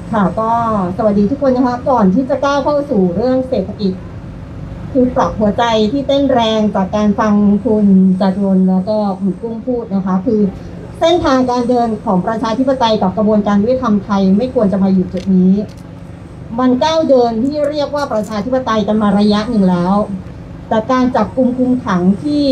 ค่ะก็สวัสดีทุกคนนะคะก่อนที่จะก้าวเข้าสู่เรื่องเศรษฐกิจคือปรับหัวใจที่เต้นแรงจากการฟังคุณจตุรนต์แล้วก็คุณกุ้งพูดนะคะคือเส้นทางการเดินของประชาธิปไตยกับกระบวนการยุติธรรมไทยไม่ควรจะมาอยู่จุดนี้มันก้าวเดินที่เรียกว่าประชาธิปไตยกันมาระยะหนึ่งแล้วแต่การจับกุมคุมขังที่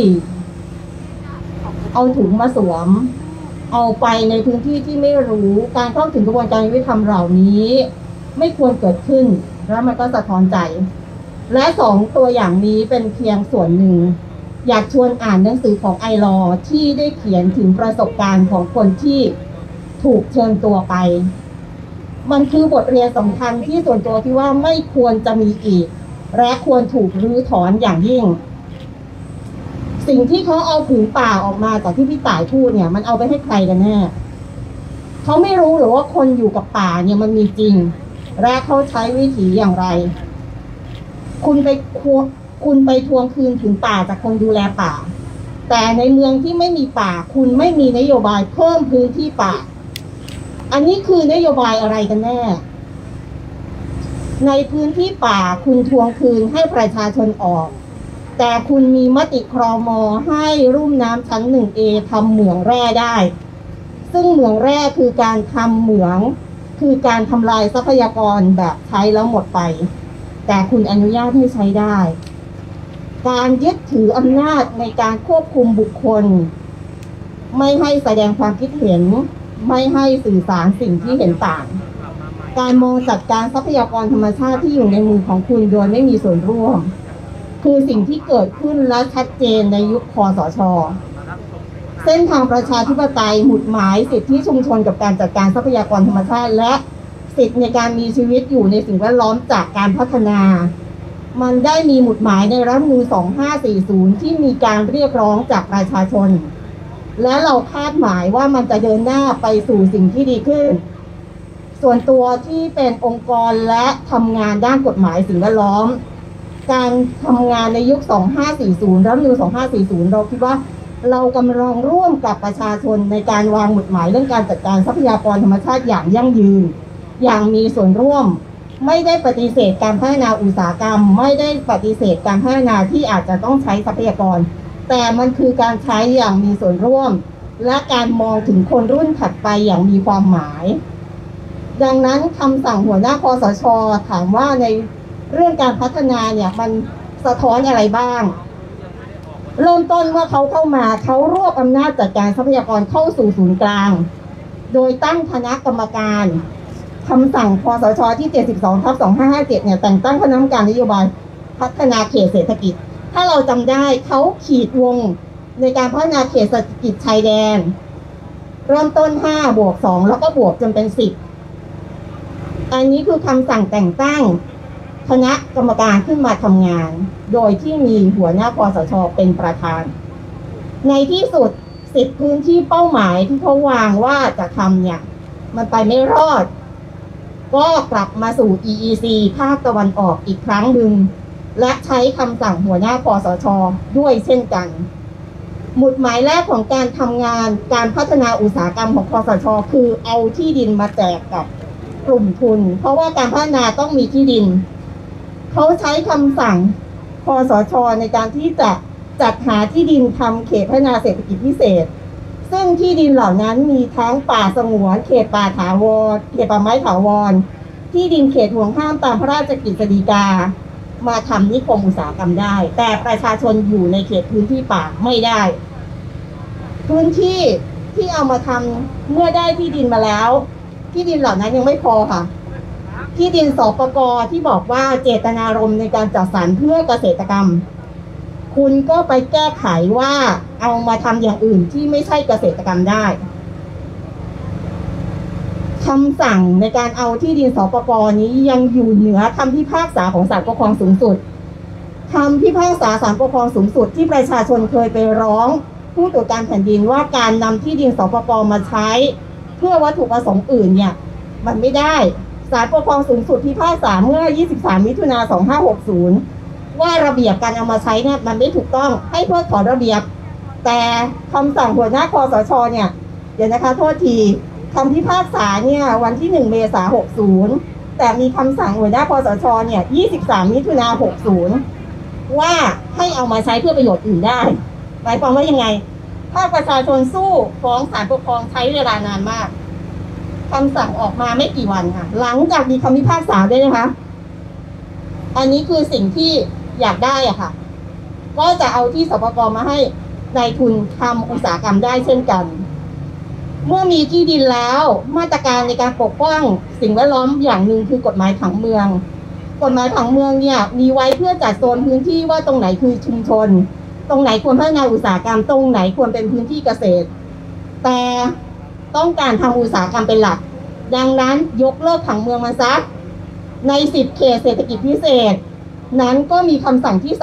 เอาถุงมาสวมเอาไปในพื้นที่ที่ไม่รู้การเข้าถึงกระบวนการยุติธรรมเหล่านี้ไม่ควรเกิดขึ้นแล้วมันก็สะท้อนใจและสองตัวอย่างนี้เป็นเพียงส่วนหนึ่งอยากชวนอ่านหนังสือของไอลอที่ได้เขียนถึงประสบการณ์ของคนที่ถูกเชิญตัวไปมันคือบทเรียนสำคัญที่ส่วนตัวที่ว่าไม่ควรจะมีอีกและควรถูกรื้อถอนอย่างยิ่งสิ่งที่เขาเอาผืนป่าออกมาจากที่พี่ต่ายพูดเนี่ยมันเอาไปให้ใครกันแน่เขาไม่รู้หรือว่าคนอยู่กับป่าเนี่ยมันมีจริงและเขาใช้วิถีอย่างไรคุณไปทวงคืนผืนป่าจากคนดูแลป่าแต่ในเมืองที่ไม่มีป่าคุณไม่มีนโยบายเพิ่มพื้นที่ป่าอันนี้คือนโยบายอะไรกันแน่ในพื้นที่ป่าคุณทวงคืนให้ประชาชนออกแต่คุณมีมติครม.ให้รุ่มน้ำชั้น 1A ทำเหมืองแร่ได้ซึ่งเหมืองแร่คือการทำเหมืองคือการทำลายทรัพยากรแบบใช้แล้วหมดไปแต่คุณอนุญาตให้ใช้ได้การยึดถืออำนาจในการควบคุมบุคคลไม่ให้แสดงความคิดเห็นไม่ให้สื่อสารสิ่งที่เห็นต่างการมองจัดการทรัพยากรธรรมชาติที่อยู่ในมือของคุณโดยไม่มีส่วนร่วมคือสิ่งที่เกิดขึ้นและชัดเจนในยุคคสช.เส้นทางประชาธิปไตยหมุดหมายสิทธิชุมชนกับการจัดการทรัพยากรธรรมชาติและสิทธิในการมีชีวิตอยู่ในสิ่งแวดล้อมจากการพัฒนามันได้มีหมุดหมายในรัฐธรรมนูญ2540ที่มีการเรียกร้องจากประชาชนและเราคาดหมายว่ามันจะเดินหน้าไปสู่สิ่งที่ดีขึ้นส่วนตัวที่เป็นองค์กรและทำงานด้านกฎหมายสิ่งแวดล้อมการทำงานในยุค2540รัฐธรรมนูญ2540เราคิดว่าเรากำลังร่วมกับประชาชนในการวางหมุดหมายเรื่องการจัดการทรัพยากรธรรมชาติอย่างยั่งยืนอย่างมีส่วนร่วมไม่ได้ปฏิเสธการพัฒนาอุตสาหกรรมไม่ได้ปฏิเสธการพัฒนาที่อาจจะต้องใช้ทรัพยากรแต่มันคือการใช้อย่างมีส่วนร่วมและการมองถึงคนรุ่นถัดไปอย่างมีความหมายดังนั้นคำสั่งหัวหน้าคสช.ถามว่าในเรื่องการพัฒนาเนี่ยมันสะท้อนอะไรบ้างเริ่มต้นเมื่อเขาเข้ามาเขารวบอำนาจจัดการทรัพยากรเข้าสู่ศูนย์กลางโดยตั้งคณะกรรมการคำสั่งคสช.ที่72/2557เนี่ยแต่งตั้งคณะกรรมการนโยบายพัฒนาเขตเศรษฐกิจถ้าเราจำได้เขาขีดวงในการพัฒนาเขตเศรษฐกิจชายแดนเริ่มต้น5+2แล้วก็บวกจนเป็น10อันนี้คือคำสั่งแต่งตั้งคณะกรรมการขึ้นมาทำงานโดยที่มีหัวหน้าคสช.เป็นประธานในที่สุด10พื้นที่เป้าหมายที่เขาวางว่าจะทำเนี่ยมันไปไม่รอดก็กลับมาสู่ EEC ภาคตะวันออกอีกครั้งหนึ่งและใช้คำสั่งหัวหน้าคสช.ด้วยเช่นกันหมุดหมายแรกของการทำงานการพัฒนาอุตสาหกรรมของคสช.คือเอาที่ดินมาแจกกับกลุ่มทุนเพราะว่าการพัฒนาต้องมีที่ดินเขาใช้คำสั่งคสช.ในการที่จะจัดหาที่ดินทำเขตพัฒนาเศรษฐกิจพิเศษซึ่งที่ดินเหล่านั้นมีทั้งป่าสงวนเขตป่าถาวรเขตป่าไม้ถาวรที่ดินเขตห่วงห้ามตามพระราชกฤษฎีกามาทำนิคมอุตสาหกรรมได้แต่ประชาชนอยู่ในเขตพื้นที่ป่าไม่ได้พื้นที่ที่เอามาทำเมื่อได้ที่ดินมาแล้วที่ดินเหล่านั้นยังไม่พอค่ะที่ดินสปก.ที่บอกว่าเจตนารมณ์ในการจัดสรรเพื่อเกษตรกรรมคุณก็ไปแก้ไขว่าเอามาทำอย่างอื่นที่ไม่ใช่เกษตรกรรมได้คำสั่งในการเอาที่ดินสปก.นี้ยังอยู่เหนือคำพิพากษาของศาลปกครองสูงสุดคำพิพากษาศาลปกครองสูงสุดที่ประชาชนเคยไปร้องผู้ตรวจการแผ่นดินว่าการนำที่ดินสปก.มาใช้เพื่อวัตถุประสงค์อื่นเนี่ยมันไม่ได้ศาลปกครองสูงสุดพิพากษาเมื่อ23 มิถุนายน 2560ว่าระเบียบการเอามาใช้เนี่ยมันไม่ถูกต้องให้เพิกถอนระเบียบแต่คำสั่งหัวหน้าคสช.เนี่ยเดี๋ยวนะคะโทษทีคำพิพากษาเนี่ยวันที่1 เมษายน 60แต่มีคำสั่งหัวหน้าคสชเนี่ย23 มิถุนายน 60ว่าให้เอามาใช้เพื่อประโยชน์อื่นได้หมายความว่ายังไงภาคประชาชนสู้ฟ้องศาลปกครองใช้เวลานานมากคำสั่งออกมาไม่กี่วันค่ะหลังจากมีคำพิพากษาด้วยนะคะอันนี้คือสิ่งที่อยากได้อะค่ะก็จะเอาที่สปก.มาให้นายทุนทำอุตสาหกรรมได้เช่นกันเมื่อมีที่ดินแล้วมาตรการในการปกป้องสิ่งแวดล้อมอย่างหนึ่งคือกฎหมายผังเมืองกฎหมายผังเมืองเนี่ยมีไว้เพื่อจัดโซนพื้นที่ว่าตรงไหนคือชุมชนตรงไหนควรพัฒนาอุตสาหกรรมตรงไหนควรเป็นพื้นที่เกษตรแต่ต้องการทำอุตสาหกรรมเป็นหลักดังนั้นยกเลิกผังเมืองมาซะใน10 เขตเศรษฐกิจพิเศษนั้นก็มีคำสั่งที่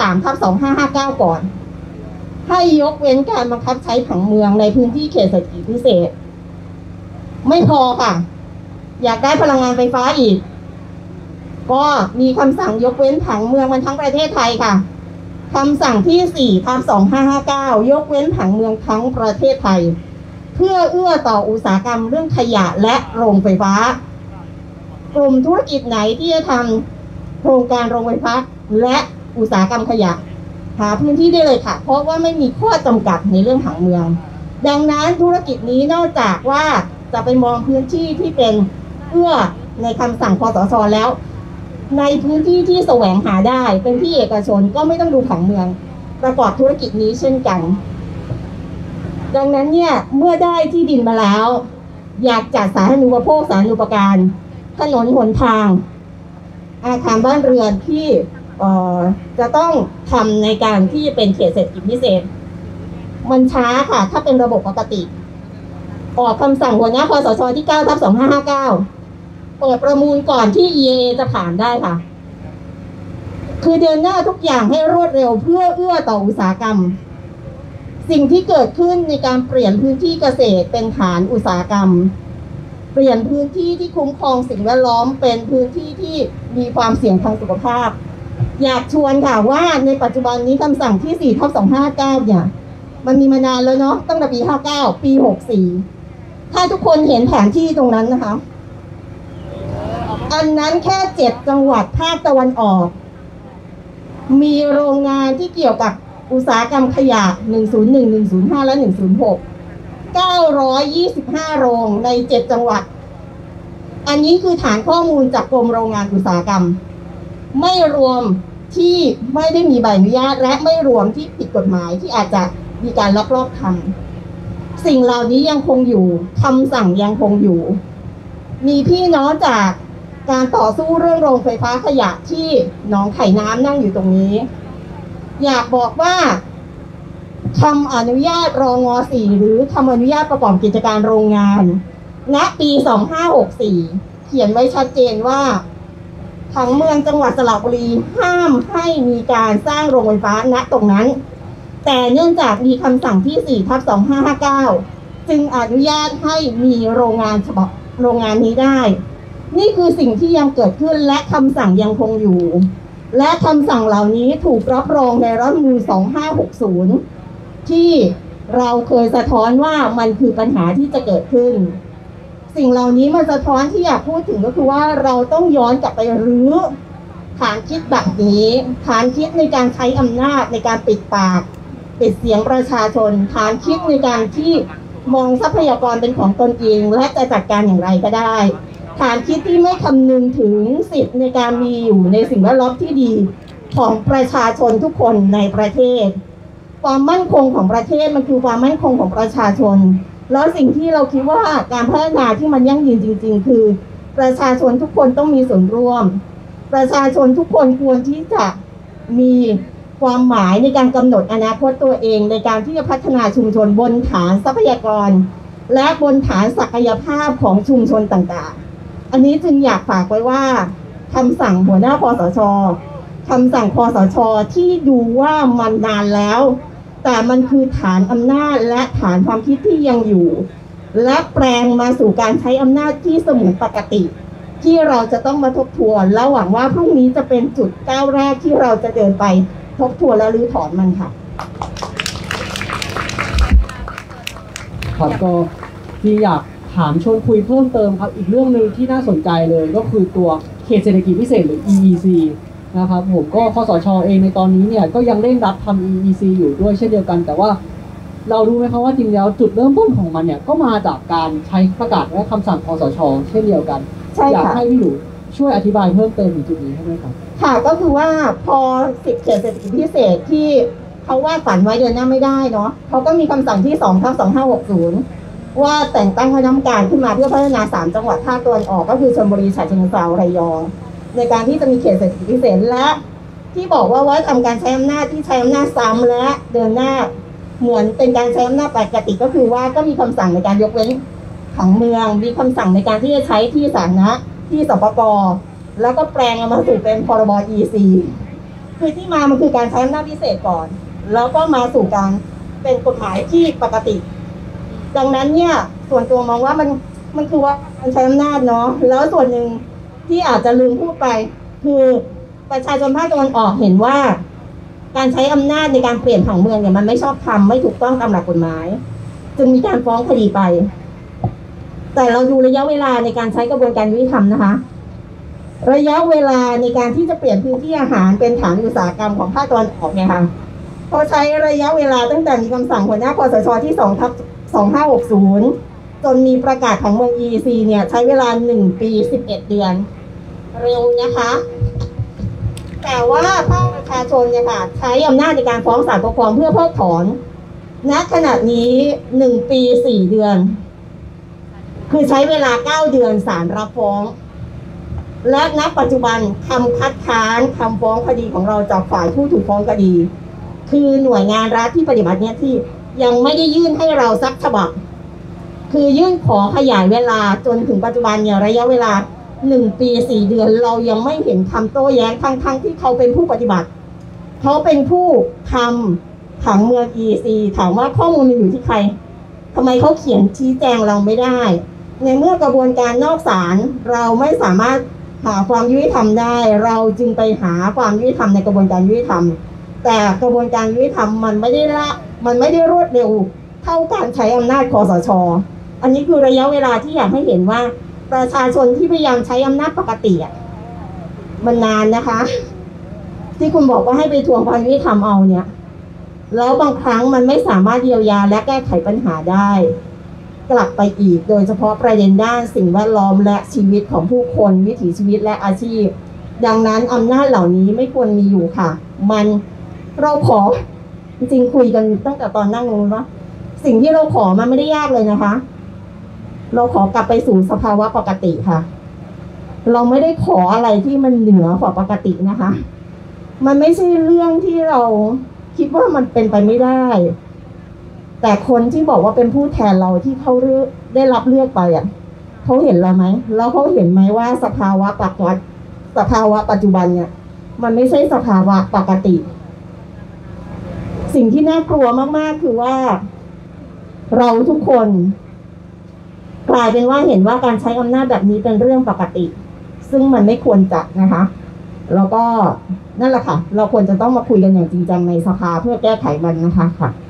3/2559ก่อนให้ยกเว้นการบังคับใช้ผังเมืองในพื้นที่เขตเศรษฐกิจพิเศษไม่พอค่ะอยากได้พลังงานไฟฟ้าอีกก็มีคำสั่งยกเว้นผังเมืองมันทั้งประเทศไทยค่ะคำสั่งที่4/2559ยกเว้นผังเมืองทั้งประเทศไทยเพื่อเอื้อต่ออุตสาหกรรมเรื่องขยะและโรงไฟฟ้ากลุ่มธุรกิจไหนที่จะทำโครงการโรงไฟฟ้าและอุตสาหกรรมขยะหาพื้นที่ได้เลยค่ะเพราะว่าไม่มีข้อจำกัดในเรื่องผังเมืองดังนั้นธุรกิจนี้นอกจากว่าจะไปมองพื้นที่ที่เป็นเอื้อในคำสั่งคสช.แล้วในพื้นที่ที่แสวงหาได้เป็นที่เอกชนก็ไม่ต้องดูผังเมืองประกอบธุรกิจนี้เช่นกันดังนั้นเนี่ยเมื่อได้ที่ดินมาแล้วอยากจัดสาธารณูปโภคสาธารณูปการถนนหนทางอาคารบ้านเรือนที่จะต้องทำในการที่เป็นเขตเศรษฐกิจพิเศษมันช้าค่ะถ้าเป็นระบบปกติออกคำสั่งหัวหน้าคสชที่9/2559เปิดประมูลก่อนที่ EIA จะผ่านได้ค่ะคือเดินหน้าทุกอย่างให้รวดเร็วเพื่อเอื้อต่ออุตสาหกรรมสิ่งที่เกิดขึ้นในการเปลี่ยนพื้นที่เกษตรเป็นฐานอุตสาหกรรมเปลี่ยนพื้นที่ที่คุ้มครองสิ่งแวดล้อมเป็นพื้นที่ที่มีความเสี่ยงทางสุขภาพอยากชวนค่ะว่าในปัจจุบันนี้คำสั่งที่4/2559เนี่ยมันมีมานานแล้วเนาะตั้งแต่ปี59ปี64ถ้าทุกคนเห็นแผนที่ตรงนั้นนะคะอันนั้นแค่7 จังหวัดภาคตะวันออกมีโรงงานที่เกี่ยวกับอุตสาหกรรมขยะ101 105และ106 925 โรงใน7 จังหวัดอันนี้คือฐานข้อมูลจากกรมโรงงานอุตสาหกรรมไม่รวมที่ไม่ได้มีใบอนุญาตและไม่รวมที่ผิดกฎหมายที่อาจจะมีการลักลอบทำสิ่งเหล่านี้ยังคงอยู่คำสั่งยังคงอยู่มีพี่น้องจากการต่อสู้เรื่องโรงไฟฟ้าขยะที่หนองไข่น้ำนั่งอยู่ตรงนี้อยากบอกว่าคำอนุญาตรง.4หรือคำอนุญาตประกอบกิจการโรงงานณปี2564เขียนไว้ชัดเจนว่าผังเมืองจังหวัดสระบุรีห้ามให้มีการสร้างโรงไฟฟ้าณตรงนั้นแต่เนื่องจากมีคำสั่งที่4/2559จึงอนุญาตให้มีโรงงานฉบับโรงงานนี้ได้นี่คือสิ่งที่ยังเกิดขึ้นและคำสั่งยังคงอยู่และคำสั่งเหล่านี้ถูกรับรองในรัฐธรรมนูญ2560ที่เราเคยสะท้อนว่ามันคือปัญหาที่จะเกิดขึ้นสิ่งเหล่านี้มันสะท้อนที่อยากพูดถึงก็คือว่าเราต้องย้อนกลับไปรื้อฐานคิดแบบนี้ฐานคิดในการใช้อำนาจในการปิดปากปิดเสียงประชาชนฐานคิดในการที่มองทรัพยากรเป็นของตนเองและจะจัดการอย่างไรก็ได้ฐานคิดที่ไม่คำนึงถึงสิทธิ์ในการมีอยู่ในสิ่งแวดล้อมที่ดีของประชาชนทุกคนในประเทศความมั่นคงของประเทศมันคือความมั่นคงของประชาชนแล้วสิ่งที่เราคิดว่าการพัฒนาที่มันยั่งยืนจริงๆคือประชาชนทุกคนต้องมีส่วนร่วมประชาชนทุกคนควรที่จะมีความหมายในการกำหนดอนาคตตัวเองในการที่จะพัฒนาชุมชนบนฐานทรัพยากรและบนฐานศักยภาพของชุมชนต่างๆอันนี้จึงอยากฝากไว้ว่าคำสั่งหัวหน้าคสช.คำสั่งคสช.ที่ดูว่ามันนานแล้วแต่มันคือฐานอำนาจและฐานความคิดที่ยังอยู่และแปลงมาสู่การใช้อำนาจที่เสมือนปกติที่เราจะต้องมาทบทวนและหวังว่าพรุ่งนี้จะเป็นจุดก้าวแรกที่เราจะเดินไปทบทวนและรื้อถอนมันค่ะครับก็ที่อยากถามชวนคุยเพิ่มเติมครับอีกเรื่องหนึ่งที่น่าสนใจเลยก็คือตัวเขตเศรษฐกิจพิเศษหรือ EEC นะครับผมก็คสช.เองในตอนนี้เนี่ยก็ยังเร่งรัดทำ EEC อยู่ด้วยเช่นเดียวกันแต่ว่าเรารู้ไหมครับว่าจริงแล้วจุดเริ่มต้นของมันเนี่ยก็มาจากการใช้ประกาศและคำสั่งคสช.เช่นเดียวกันอยากให้พี่หนูช่วยอธิบายเพิ่มเติมถึงจุดนี้ให้ด้วยครับค่ะก็คือว่าพอสิทธิเขตเศรษฐกิจพิเศษที่เขาวาดฝันไว้เดินหน้าไม่ได้เนาะเขาก็มีคำสั่งที่2/2560ว่าแต่งตั้งคณะกรรมการขึ้นมาเพื่อพัฒนา3จังหวัดภาคตะวันออกก็คือชลบุรีฉะเชิงเทราระยองในการที่จะมีเขตเศรษฐกิจพิเศษและที่บอกว่าทำการใช้อำนาจที่ใช้อำนาจซ้ำและเดินหน้าเหมือนเป็นการใช้อำนาจปกติก็คือว่าก็มีคำสั่งในการยกเว้นผังเมืองมีคำสั่งในการที่จะใช้ที่สาธารณะที่สปก.แล้วก็แปลงเอามาสู่เป็นพรบ EC คือที่มามันคือการใช้อำนาจพิเศษก่อนแล้วก็มาสู่การเป็นกฎหมายที่ปกติดังนั้นเนี่ยส่วนตัวมองว่ามันคือว่าการใช้อำนาจเนาะแล้วส่วนหนึ่งที่อาจจะลืมพูดไปคือประชาชนภาคตะวันออกเห็นว่าการใช้อำนาจในการเปลี่ยนผังเมืองเนี่ยมันไม่ชอบธรรมไม่ถูกต้องตามหลักกฎหมายจึงมีการฟ้องคดีไปแต่เราดูระยะเวลาในการใช้กระบวนการยุติธรรมนะคะระยะเวลาในการที่จะเปลี่ยนพื้นที่อาหารเป็นฐานอุตสาหกรรมของภาคตะวันออกเนี่ยค่ะเขาใช้ระยะเวลาตั้งแต่มีคำสั่งหัวหน้าคสชที่2/2560จนมีประกาศของเมือง EEC เนี่ยใช้เวลา1 ปี11 เดือนเร็วนะคะแต่ว่าภาคประชาชนเนี่ยค่ะใช้อำนาจในการฟ้องศาลปกครองเพื่อเพิกถอนณขณะนี้1 ปี 4 เดือนคือใช้เวลา9 เดือนศาลรับฟ้องและณปัจจุบันคำคัดค้านคำฟ้องคดีของเราจากฝ่ายผู้ถูกฟ้องคดีคือหน่วยงานรัฐที่ปฏิบัติหน้าที่ยังไม่ได้ยื่นให้เราสักฉบับคือยื่นขอขยายเวลาจนถึงปัจจุบันเนี่ยระยะเวลา1 ปี 4 เดือนเรายังไม่เห็นคำโต้แย้งทั้งที่เขาเป็นผู้ปฏิบัติเขาเป็นผู้ทำผังเมือง EEC ถามว่าข้อมูลมันอยู่ที่ใครทำไมเขาเขียนชี้แจงเราไม่ได้ในเมื่อกระบวนการนอกศาลเราไม่สามารถหาความยุติธรรมได้เราจึงไปหาความยุติธรรมในกระบวนการยุติธรรมแต่กระบวนการยุติธรรมมันไม่ได้รวดเร็วเท่าการใช้อำนาจคสช.อันนี้คือระยะเวลาที่อยากให้เห็นว่าประชาชนที่พยายามใช้อำนาจปกติมันนานนะคะที่คุณบอกว่าให้ไปทวงความยุติธรรมเอาเนี่ยแล้วบางครั้งมันไม่สามารถเยียวยาและแก้ไขปัญหาได้กลับไปอีกโดยเฉพาะประเด็นด้านสิ่งแวดล้อมและชีวิตของผู้คนวิถีชีวิตและอาชีพดังนั้นอำนาจเหล่านี้ไม่ควรมีอยู่ค่ะเราขอจริงๆคุยกันตั้งแต่ตอนนั่งนู้นว่าสิ่งที่เราขอมันไม่ได้ยากเลยนะคะเราขอกลับไปสู่สภาวะปกติค่ะเราไม่ได้ขออะไรที่มันเหนือกว่าปกตินะคะมันไม่ใช่เรื่องที่เราคิดว่ามันเป็นไปไม่ได้แต่คนที่บอกว่าเป็นผู้แทนเราที่เขาได้รับเลือกไปเขาเห็นเราไหมแล้วเขาเห็นไหมว่าสภาวะปัจจุบันเนี่ยมันไม่ใช่สภาวะปกติสิ่งที่น่ากลัวมากๆคือว่าเราทุกคนกลายเป็นว่าเห็นว่าการใช้อำนาจแบบนี้เป็นเรื่องปกติซึ่งมันไม่ควรจะนะคะแล้วก็นั่นแหละค่ะเราควรจะต้องมาคุยกันอย่างจริงจังในสภาเพื่อแก้ไขมันนะคะค่ะ